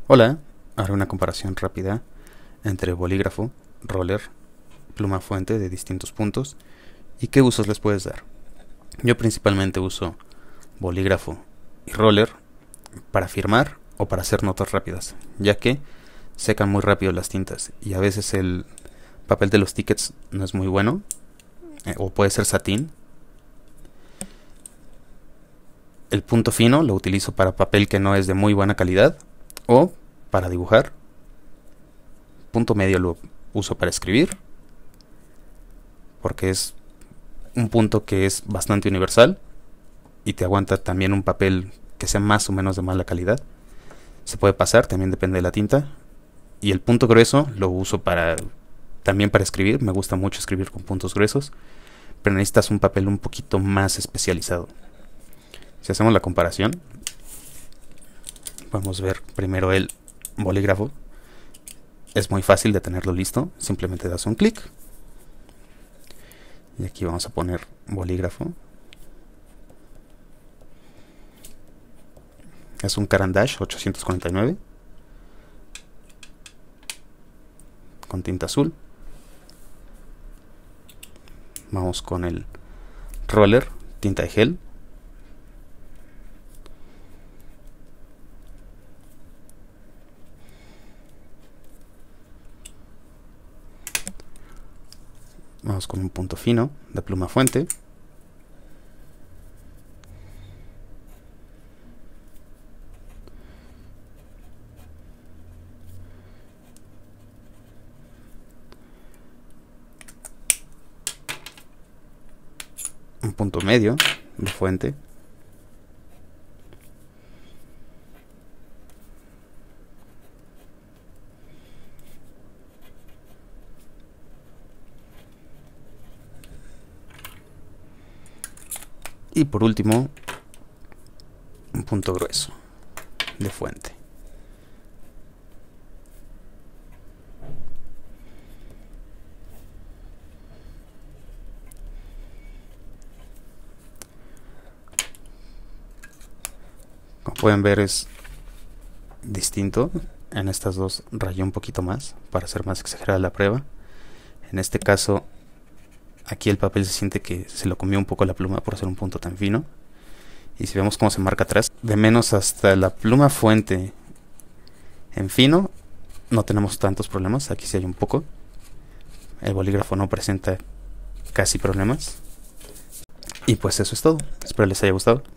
Hola, haré una comparación rápida entre bolígrafo, roller, pluma fuente de distintos puntos y qué usos les puedes dar. Yo principalmente uso bolígrafo y roller para firmar o para hacer notas rápidas, ya que secan muy rápido las tintas y a veces el papel de los tickets no es muy bueno, o puede ser satín. El punto fino lo utilizo para papel que no es de muy buena calidad o para dibujar. Punto medio lo uso para escribir, porque es un punto que es bastante universal y te aguanta también un papel que sea más o menos de mala calidad. Se puede pasar, también depende de la tinta. Y el punto grueso lo uso también para escribir. Me gusta mucho escribir con puntos gruesos, pero necesitas un papel un poquito más especializado. Si hacemos la comparación, vamos a ver primero el bolígrafo. Es muy fácil de tenerlo listo, simplemente das un clic y aquí vamos a poner bolígrafo. Es un Caran d'Ache 849 con tinta azul. Vamos con el roller, tinta de gel. Vamos con un punto fino de pluma fuente. Un punto medio de fuente. Y por último, un punto grueso de fuente. Como pueden ver, es distinto. En estas dos rayé un poquito más para hacer más exagerada la prueba. En este caso, aquí el papel se siente que se lo comió un poco la pluma por ser un punto tan fino. Y si vemos cómo se marca atrás, de menos hasta la pluma fuente en fino, no tenemos tantos problemas. Aquí sí hay un poco. El bolígrafo no presenta casi problemas. Y pues eso es todo. Espero les haya gustado.